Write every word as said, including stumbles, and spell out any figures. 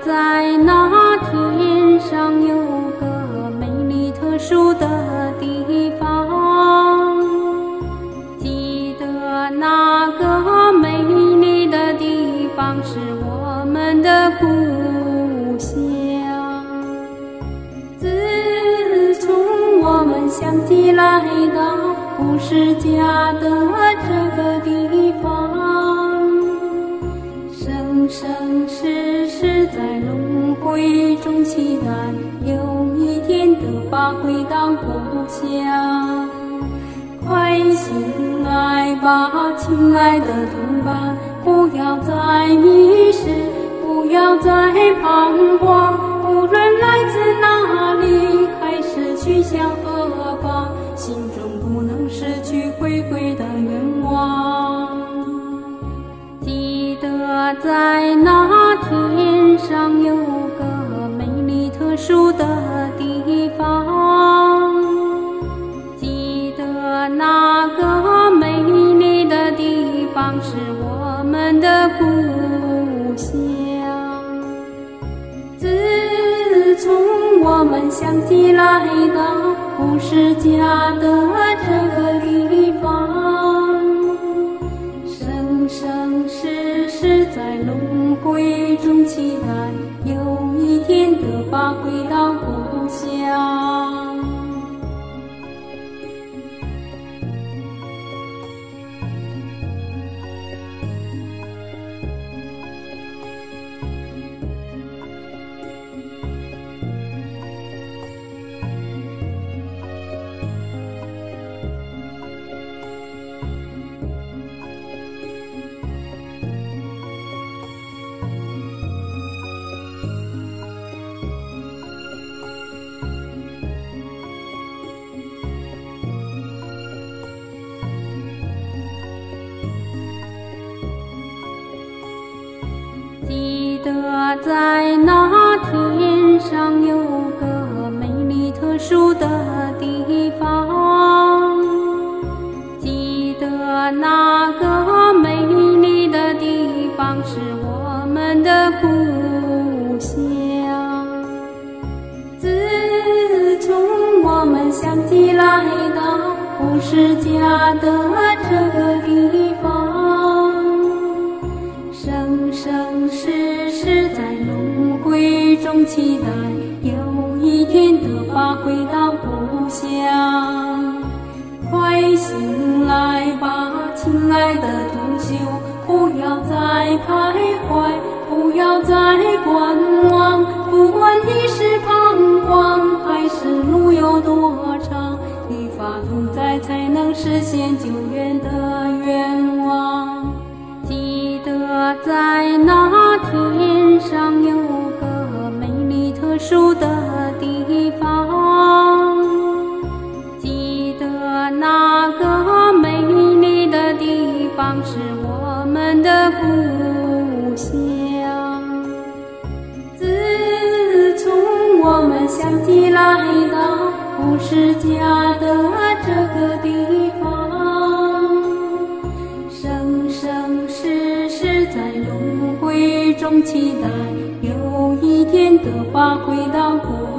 在那天上有个美丽特殊的地方，记得那个美丽的地方是我们的故乡。自从我们相继来到不是家的这个地方，生生世世在轮回中期待有一天得法回到故乡。快醒来吧，亲爱的同伴，不要再迷失，不要再彷徨，无论来自哪里，还是去向何方，心中不能失去回归的愿望。记得在那天上有个美丽特殊的地方，记得那个美丽的地方是我们的故乡。自从我们相继来到不是家的这个地方，生生世世在轮回中期待有一天得法回到故乡。记得在那天上有个美丽特殊的地方，记得那个美丽的地方是我们的故乡。自从我们相继来到不是家的这个地方，生生世世在轮回中期待有一天得法回到故乡。快醒来吧，亲爱的同修，不要再徘徊，不要再观望，不管你是彷徨还是路有多长，与法同在才能实现久远的愿望。记得在那天上有个美丽特殊的地方，记得那个美丽的地方是我们的故乡。自从我们相继来到不是家的这个地方，生生世世在轮回中期待有一天得法回到故乡。